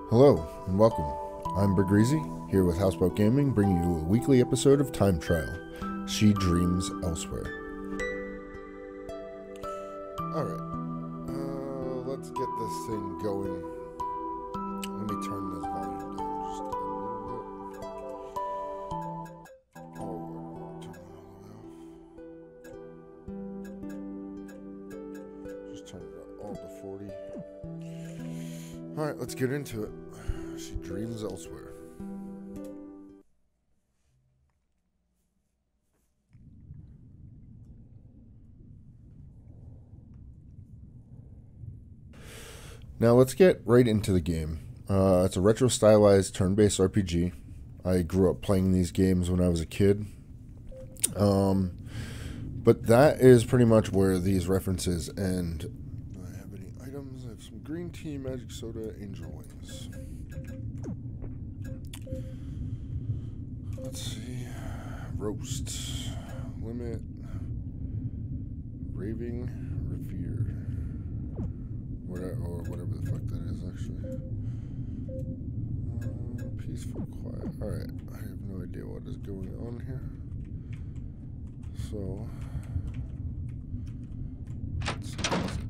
Hello and welcome. I'm Bergrisi, here with Houseboat Gaming, bringing you a weekly episode of Time Trial. She dreams elsewhere. Alright, let's get this thing going. Let me turn this volume down just a little bit. Oh, I don't want to turn it all the way off. Just turn it all to 40. Alright, let's get into it. She dreams elsewhere. Now let's get right into the game. It's a retro-stylized turn-based RPG. I grew up playing these games when I was a kid. But that is pretty much where these references end. Do I have any items? I have some green tea, magic soda, angel wings. Let's see. Roast. Limit. Raving. Revere. Or whatever the fuck that is, actually. Peaceful, quiet. Alright. I have no idea what is going on here. So. Let's see.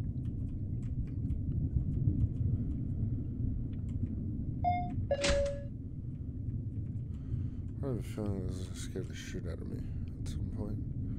I have a feeling this is going to scare the shit out of me at some point.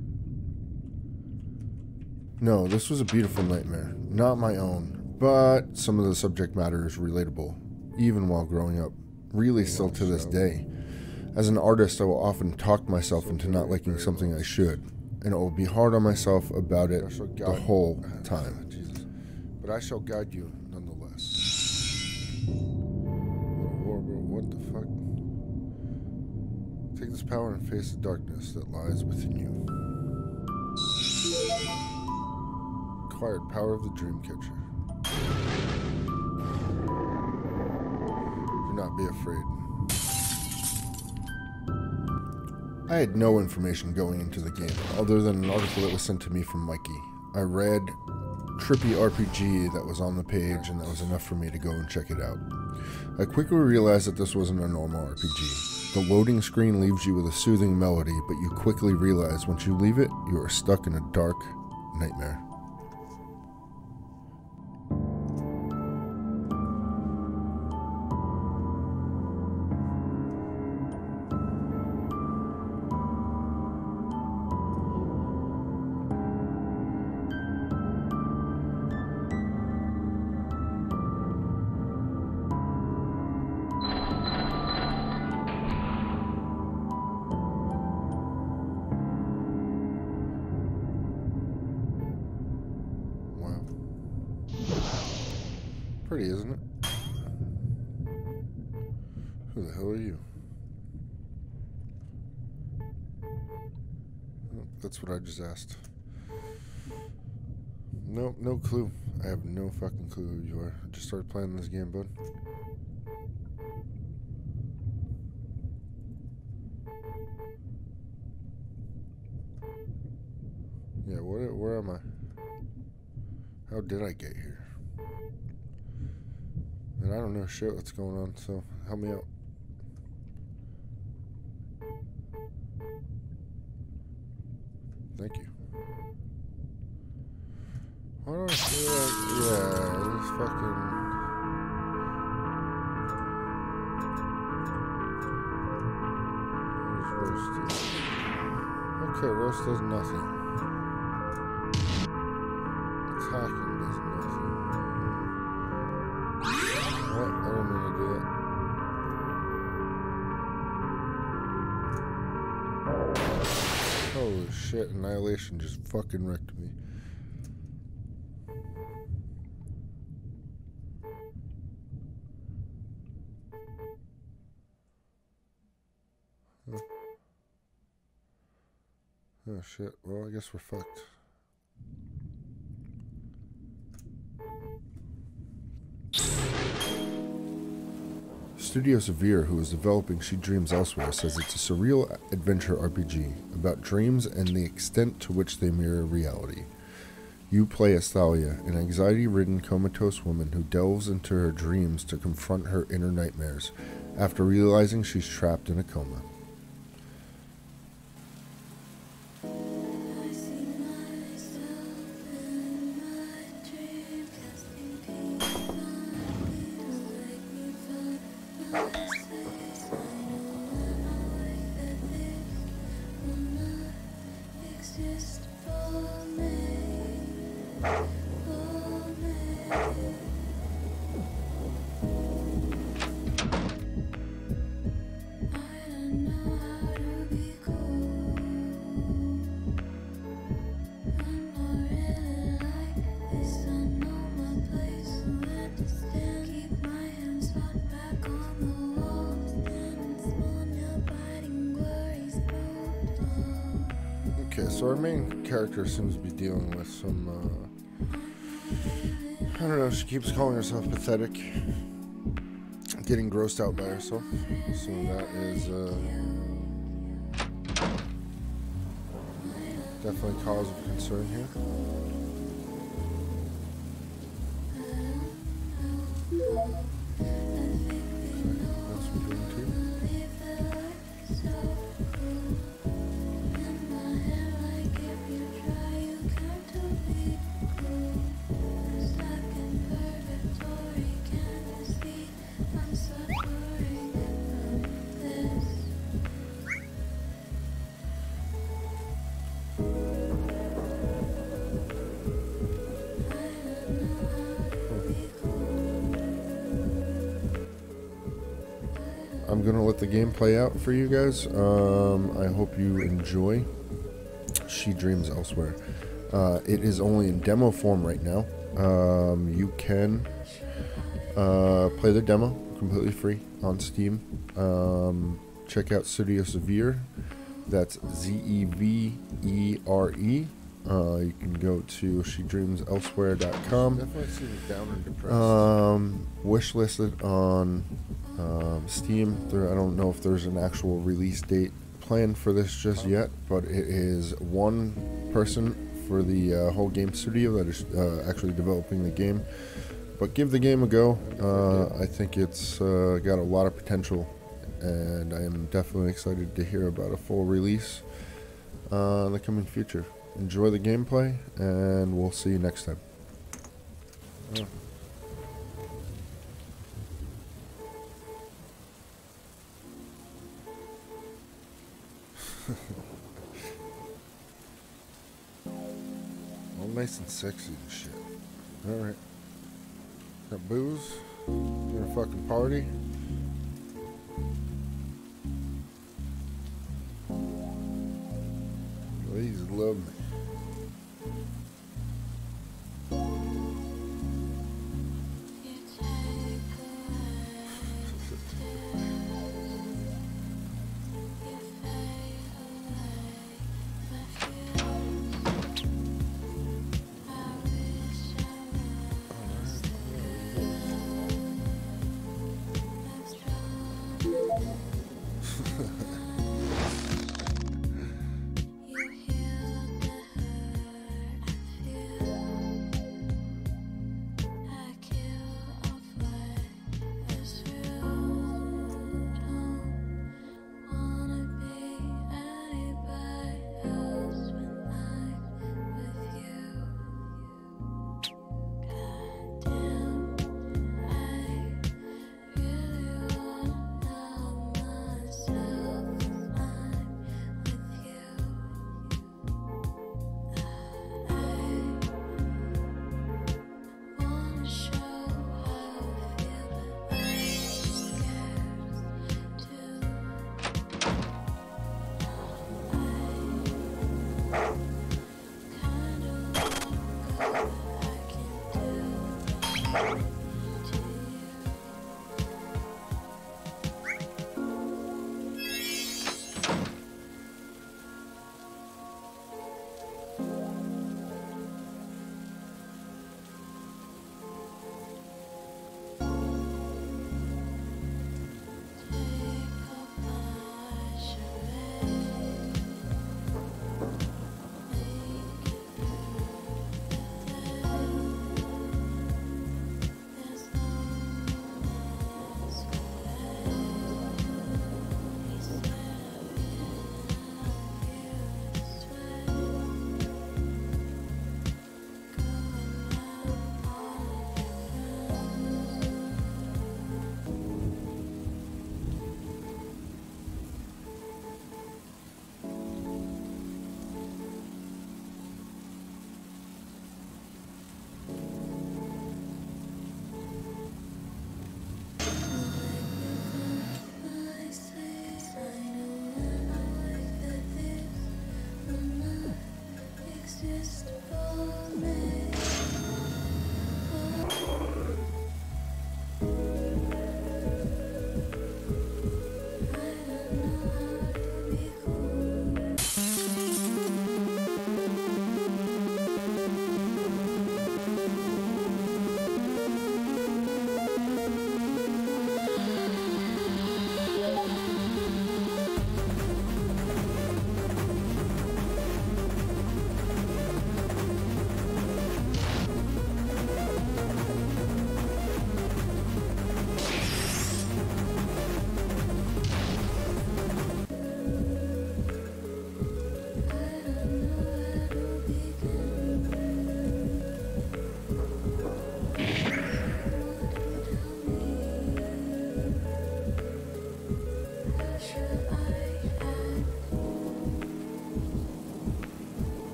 No, this was a beautiful nightmare. Not my own, but some of the subject matter is relatable, even while growing up. Really still to this day. As an artist, I will often talk myself into not liking something I should, and it will be hard on myself about it the whole time. Jesus. But I shall guide you nonetheless. What the fuck? Take this power and face the darkness that lies within you. Acquired power of the Dreamcatcher. Do not be afraid. I had no information going into the game, other than an article that was sent to me from Mikey. I read trippy RPG that was on the page, and that was enough for me to go and check it out. I quickly realized that this wasn't a normal RPG. The loading screen leaves you with a soothing melody, but you quickly realize once you leave it, you are stuck in a dark nightmare. Pretty, isn't it? Who the hell are you? Oh, that's what I just asked. Nope, no clue. I have no fucking clue who you are. I just started playing this game, bud. Yeah, where am I? How did I get here? And I don't know shit what's going on, so help me out. Thank you. Why do I feel like, yeah, this fucking... Where's roast? Okay, roast does nothing. Attacking does nothing. What? I don't mean to do that. Holy shit, Annihilation just fucking wrecked me. Huh. Oh shit, well I guess we're fucked. Studio Severe, who is developing She Dreams Elsewhere, says it's a surreal adventure RPG about dreams and the extent to which they mirror reality. You play as Thalia, an anxiety-ridden comatose woman who delves into her dreams to confront her inner nightmares after realizing she's trapped in a coma. Okay, so our main character seems to be dealing with some, I don't know, she keeps calling herself pathetic, getting grossed out by herself, so that is, definitely cause of concern here. I'm gonna let the game play out for you guys. I hope you enjoy She Dreams Elsewhere. It is only in demo form right now. You can play the demo completely free on Steam. Check out Studio Severe. That's Zevere. You can go to shedreamselsewhere.com. Definitely seems down and depressed. Wishlisted on Steam. I don't know if there's an actual release date planned for this just yet, but it is one person for the whole game studio that is actually developing the game. But give the game a go. I think it's got a lot of potential, and I am definitely excited to hear about a full release in the coming future. Enjoy the gameplay, and we'll see you next time. All nice and sexy and shit. Alright. Got booze. Gonna fucking party. Ladies love me.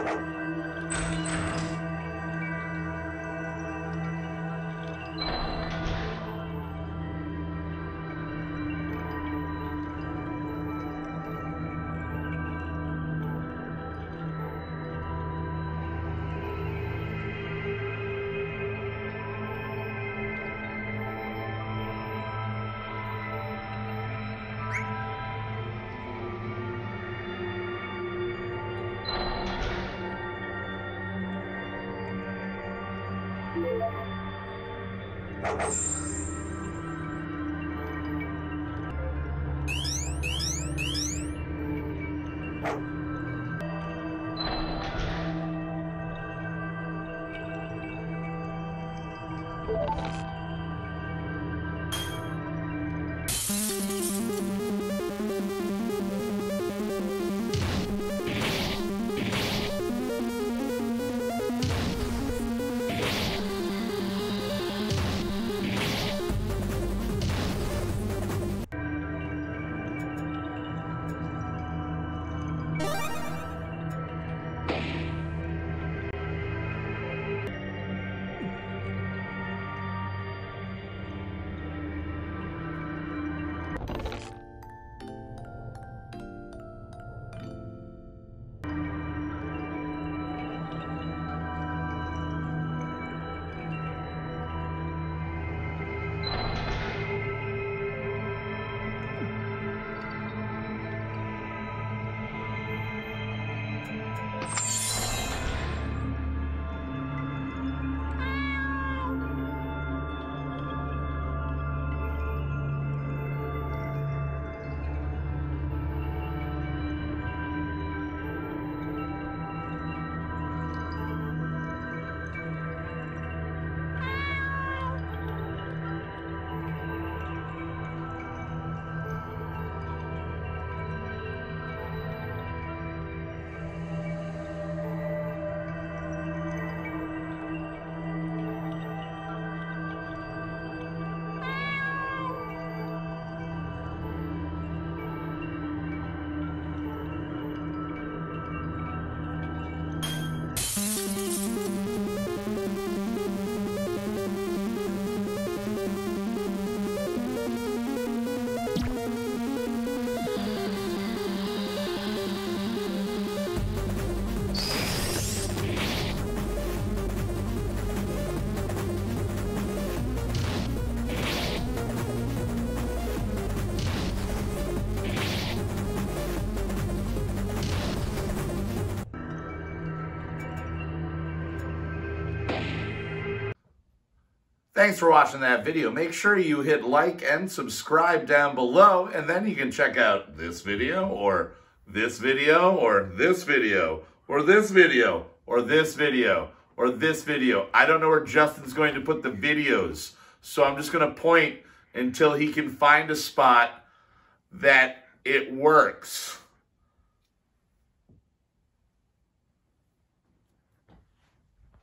Thanks for watching that video. Make sure you hit like and subscribe down below, and then you can check out this video, or this video, or this video, or this video, or this video, or this video. I don't know where Justin's going to put the videos, so I'm just going to point until he can find a spot that it works.